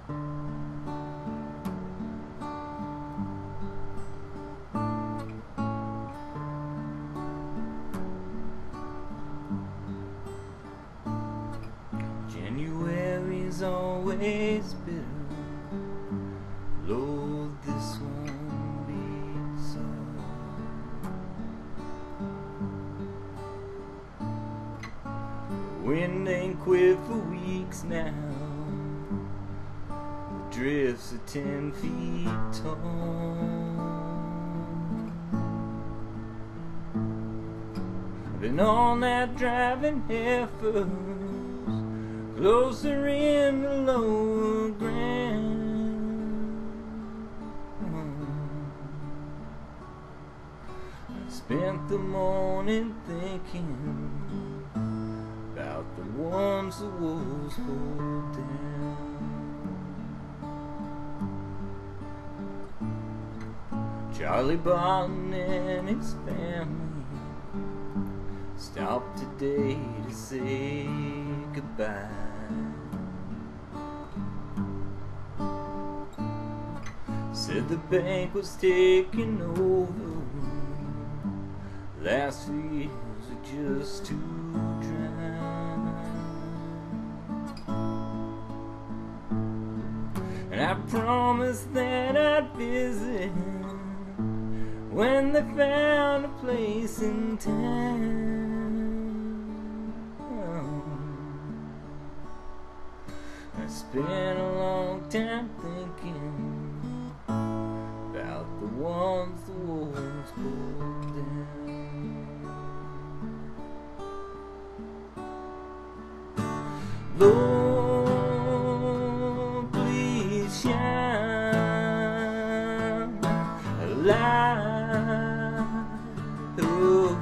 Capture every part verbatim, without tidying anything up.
January's always bitter. Lord, this won't be so. The wind ain't quit for weeks now. The drifts are ten feet tall. I've been all night driving heifers closer in the lower ground. I spent the morning thinking about the ones the wolves pulled down. Charlie Barton and his family stopped today to say goodbye. Said the bank was taking over. Last years are just too dry. And I promised that I'd visit when they found a place in town. I spent a long time thinking about the ones the wolves pulled down. Lord, please shine a light oh,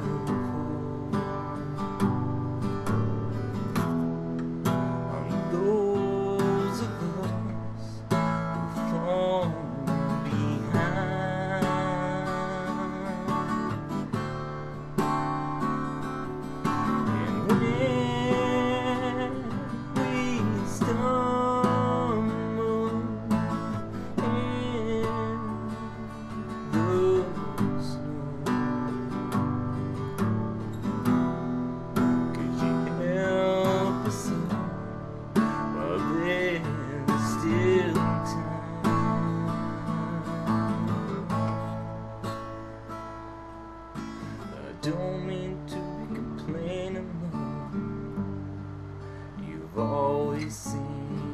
on those of us who fall behind. And when we stumble in the snow, 'cause you help us up while there's still time. I don't mean to be complaining, Lord. You've always seen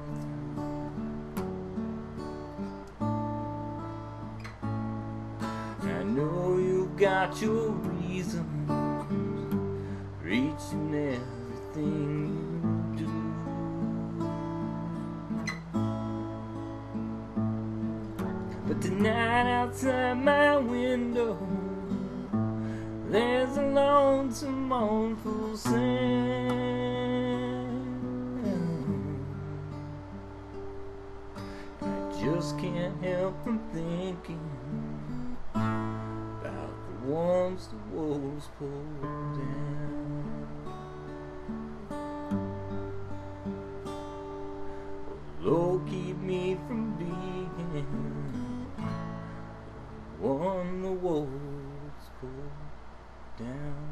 through. I know you've got your reasons for each and everything you do. But tonight outside my window there's a lonesome, mournful sound. I just can't help from thinking about the ones the wolves pulled down. Oh, Lord, keep me from being the one the wolves pulled down.